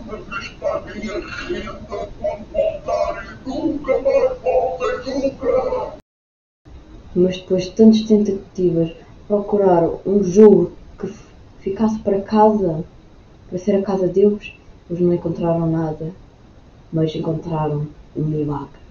Mas está a minha renda quando voltar e nunca mais voltem nunca. Mas depois de tantas tentativas, procuraram um jogo que ficasse para casa, para ser a casa deles, eles não encontraram nada, mas encontraram um milagre.